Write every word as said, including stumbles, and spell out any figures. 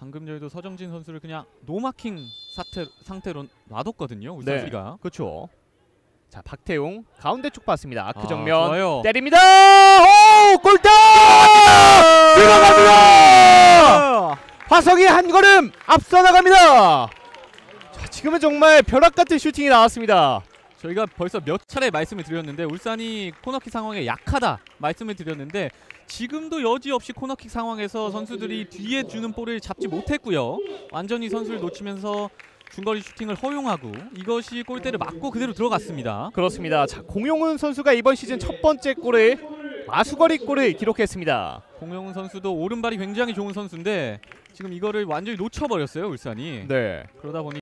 방금 전에도 서정진 선수를 그냥 노마킹 사태, 상태로 놔뒀거든요. 울산시가. 네, 그렇죠. 자, 박태웅 가운데 쪽 봤습니다. 아크 아, 정면 좋아요. 때립니다. 오, 골대! 들어갑니다. 화성이 한 걸음 앞서 나갑니다. 자, 지금은 정말 벼락 같은 슈팅이 나왔습니다. 저희가 벌써 몇 차례 말씀을 드렸는데 울산이 코너킥 상황에 약하다 말씀을 드렸는데 지금도 여지없이 코너킥 상황에서 선수들이 뒤에 주는 볼을 잡지 못했고요. 완전히 선수를 놓치면서 중거리 슈팅을 허용하고 이것이 골대를 맞고 그대로 들어갔습니다. 그렇습니다. 자, 공용훈 선수가 이번 시즌 첫 번째 골을 마수거리 골을 기록했습니다. 공용훈 선수도 오른발이 굉장히 좋은 선수인데 지금 이거를 완전히 놓쳐버렸어요 울산이. 네. 그러다 보니